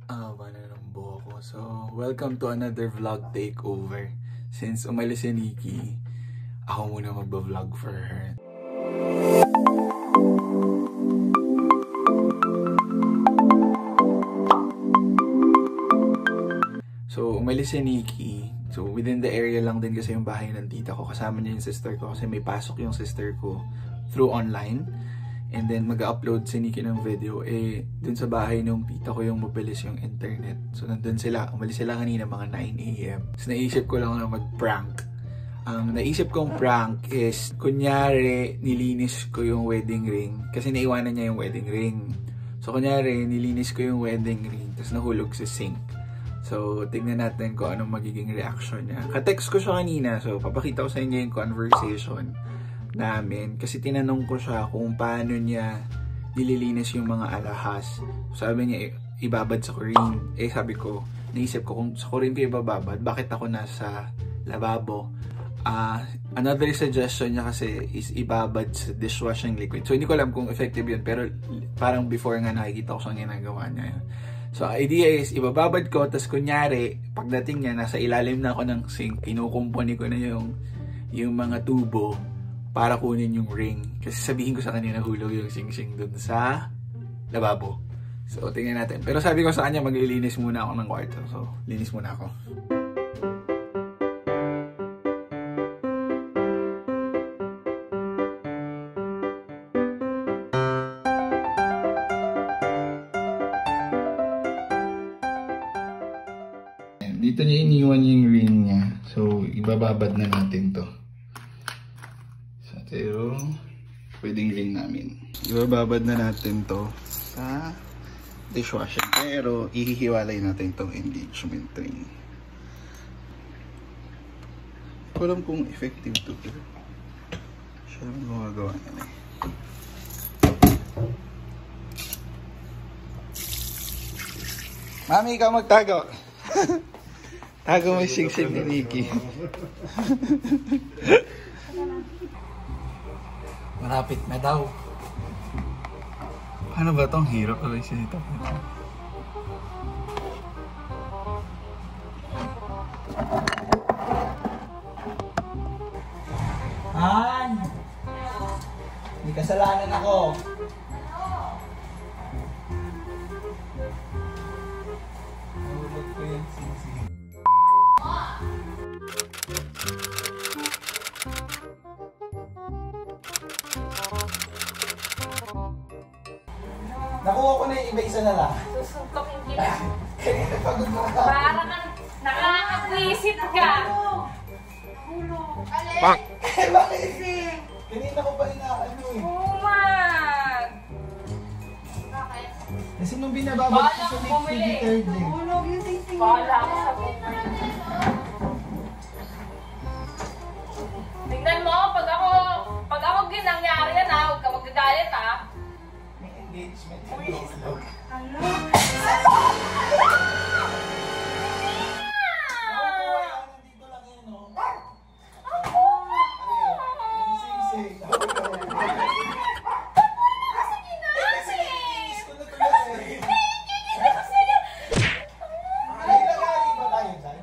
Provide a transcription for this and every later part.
Haba na ng buhok ko. So, welcome to another vlog takeover. Since umalis si Nikki, ako muna magba-vlog for her. So, umalis si Nikki. So, within the area lang din kasi yung bahay ng tita ko. Kasama niya yung sister ko kasi may pasok yung sister ko through online. And then, mag-upload si Nikki ng video. Dun sa bahay nung tita ko yung mabilis yung internet. So, nandun sila. Umalis sila kanina mga 9 AM. So, naisip ko lang na mag-prank. Ang naisip kong prank is, kunyari, nilinis ko yung wedding ring. Kasi naiwanan niya yung wedding ring. So, kunyari, nilinis ko yung wedding ring. Tapos nahulog sa sink. So, tignan natin kung anong magiging reaction niya. Ka-text ko siya kanina. So, papakita ko sa inyo yung conversation namin. Kasi tinanong ko siya kung paano niya nililinis yung mga alahas. Sabi niya, ibabad sa kurin. Sabi ko, naisip ko, kung sa kurin ko ibababad, bakit ako nasa lababo? Another suggestion niya kasi is ibabad sa dishwashing liquid. So, hindi ko alam kung effective yun. Pero parang before nga nakikita ko siyang ginagawa niya yun. So, idea is, ibababad ko, tas kunyari, pagdating niya, nasa ilalim na ako ng sink, kinukumpuni ko na yung mga tubo para kunin yung ring. Kasi sabihin ko sa kanya nahulog yung sing-sing dun sa lababo. So, tingnan natin. Pero sabi ko sa kanya, maglilinis muna ako ng kwarto. So, linis muna ako. Dito niya iniwan yung ring niya. So, ibababad na natin to. Pero, pwedeng ring namin. Ibababad na natin to sa dishwasher. Pero, ihihiwalay natin itong engagement ring. Hindi ko alam kung effective to. Pero, siya lang gumagawa na eh. Mami, ikaw magtago. Tago mo yung sing-sing ni Nikki. Marapit na daw. Paano ba itong hirap pala siya nito? Han! May kasalanan ako. Nahulog ko yung sing-sing. Nakuha ko na yung iba-isa na lang. Susuntokin kita. Kanina pagod mo ka. Parang nakakapwisit ka. Pak! Bakit? Kanina ko pa inaano eh. Umag! Kasi nung binababag ko sa detergent. Hulog yung sing-sing. Bahala ako sa bumili. Tingnan mo, pag ako ginangyari yan ha, huwag ka magagalit ha. Engagement. Ano? Nandito lang yun, no? Yung sing-sing. Sige na! Inis ko na tulas eh. Nailagay ba tayo dyan?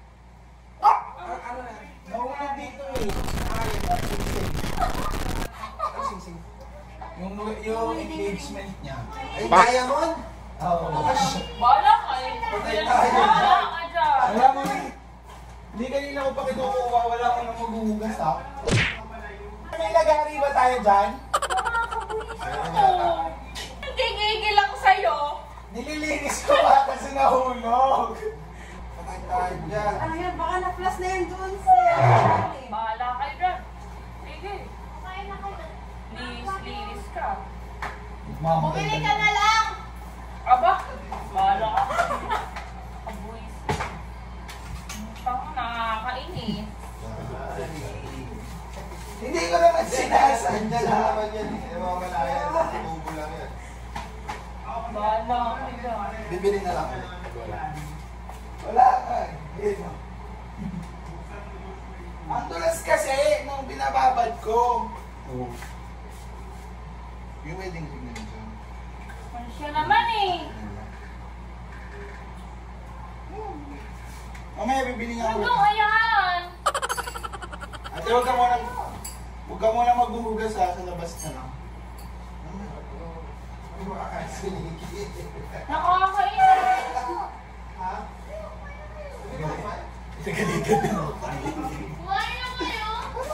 Nahulog dito eh. Sing-sing. Yung engagement niya. Ay, diamond? Oo. Bahala ka eh. Bahala ka dyan. Wala mo eh. Hindi kanina ko pa kinukuha. Wala ko nang maghuhugas ha. May lagari ba tayo dyan? Gigigil lang sa'yo. Nililinis ko ba kasi nahulog? Patay tayo dyan. Ano yan? Baka na-flash na yan doon, sir. Bahala kayo dyan. Sige. Linis ka. Bumili ka na lang! Aba, bahala ka. Abuis. Pang nakakainis. Hindi ko naman sinasadya lang. Bahala ka dyan. Bibili na lang. Wala ka. Ang tulas kasi nung binababad ko. Oh. Yung wedding ring na dyan. Ano siya naman eh. Mamaya bibili nga ako. Hanggang ayan. Ate, huwag ka muna maghuhugas ha, sa labas na lang. Nakakainis. Ha? Teka dito. Kumain na kayo.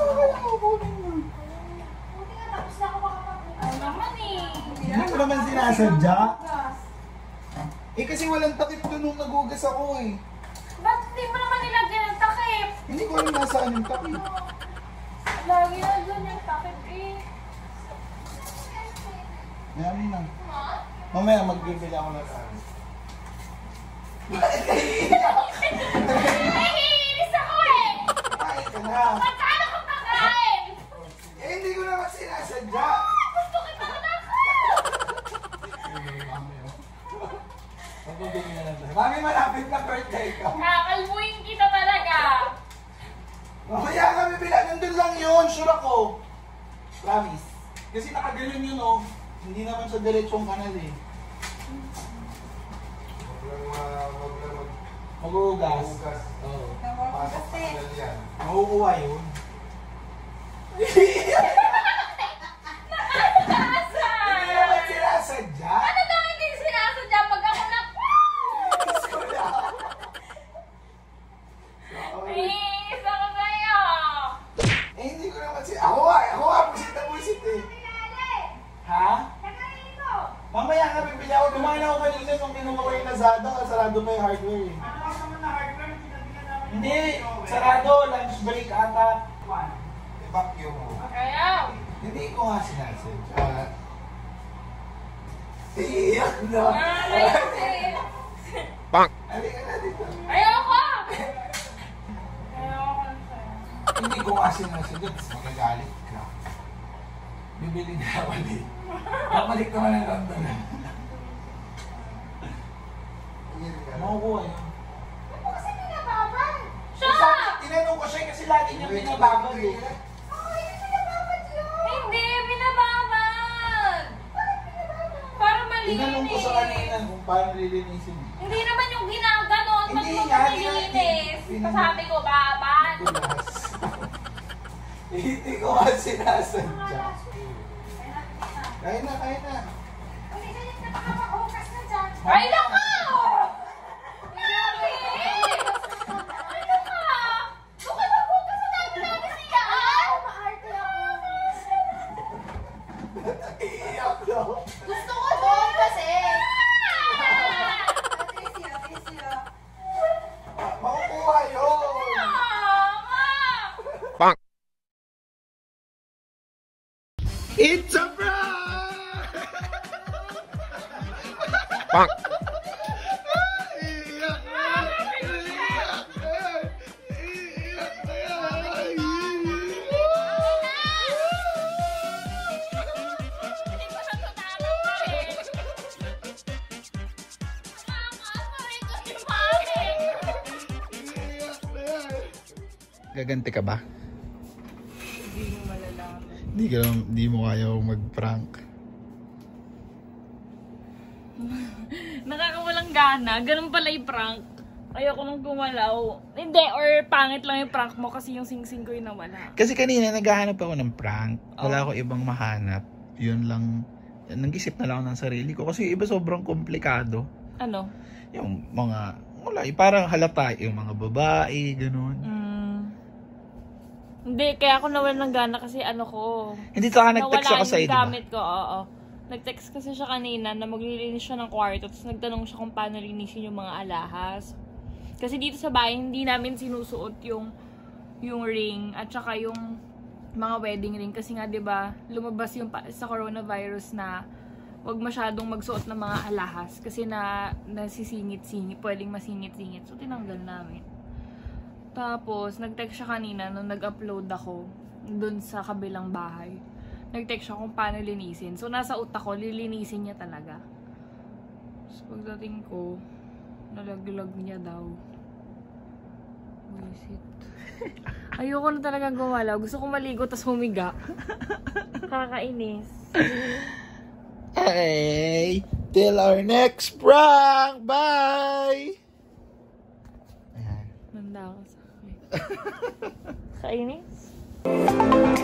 Buti nga tapos na ako makapagbukas. Ano naman eh. Hindi ko naman sinasadya. Eh kasi walang takip doon nung nagugas ako eh. Ba't hindi mo naman nilagyan ng takip? Hindi ko alam nasaan yung takip. Lagi na dyan yung takip eh. Yan na. Ha? Mamaya magbibili ako ng saan. Nahihinis ako eh! Kain ka na. Magkano ka kakain? Eh hindi ko naman sinasadya. Gusto kita ka na Magbibili na lang tayo. Mami, malapit na birthday ka. Kakalbuhin kita talaga. Mamaya kami bila. Nandun lang yun. Sure ako. Promise. Kasi nakaganon yun oh. Hindi naman sa diretsong kanal eh. Mag-uugas. Oo. Makukuha yun. Nasa! Hindi naman sinasadya. Ano daw hindi sinasadya pag ako na... Iinis ako sa'yo. Eh hindi ko naman ako nga, pusit eh. Ha? Mamaya nga, bibili ako. Dumaan ako kanina nung kinuha ko yung Lazada. Sarado pa yung hardware eh. Hindi, sarado. Lunch break ata. I-vacuum mo. Ayaw. Hindi ko nga sinasadya. Iiyak na. Halika na dito. Ayoko! Ayoko na sa'yo. Hindi ko nga sinasadya. Tapos magagalit ka. Bibili na ako ulit. Babalik naman ng London. Makukuha yun. Kasi pinababad. Siya! Tinanong ko siya kasi lagi niya pinababad eh. Hindi, binababad! Para Tinanong ko sa malinis. kanina kung paano lilinisin. Hindi naman yung ginaganon. Pag Hindi mo nga, nililinis. tinanong- Sabi ko, babad. Tulas. Hindi ko nga sinasadya. Kain na. Ay, naku! Grabe! Ano ka? Doon ka magbukas sa dami-dami siyaan! Maarte ako. Iiyak na. Gusto ko doon kasi. Ah! Ate, Makukuha yun. Mama! It's a prank! Iiyak na. Hindi ko siya tunaran eh. Mama, aray ko si Mami. Gaganti ka ba? Hindi mo malalaman. Hindi mo kaya mag-prank. Nakakawalang gana. Ganun pala yung prank. Ayoko nang gumalaw. Hindi, or pangit lang yung prank mo kasi yung sing-sing ko yung nawala. Kasi kanina naghahanap ako ng prank. Wala Oh. ako ibang mahanap. Yun lang. Nag-isip na lang ako ng sarili ko. Kasi yung iba sobrang komplikado. Ano? Yung mga, parang halata. Yung mga babae, ganun. Hindi, kaya ako nawalan ng gana kasi ano ko. Hindi ka nag-text nawala ako sa'yo, yung diba? gamit ko, oo. Nag-text kasi siya kanina na maglilinis siya ng kwarto. Tapos nagtanong siya kung paano linisin yung mga alahas. Kasi dito sa bahay, hindi namin sinusuot yung ring at saka yung mga wedding ring. Kasi nga, di ba, lumabas yung sa coronavirus na wag masyadong magsuot ng mga alahas. Kasi nasisingit-singit, pwedeng masingit-singit. So, tinanggal namin. Tapos, nag-text siya kanina nung nag-upload ako dun sa kabilang bahay. Nag-text siya kung paano linisin. So, nasa utak ko, lilinisin niya talaga. Tapos, pagdating ko, nalaglag niya daw. Visit. Ayoko na talaga gumalaw. Gusto ko maligo tas humiga. Kakainis. Hey! Till our next prank! Bye! Ayan. Kainis.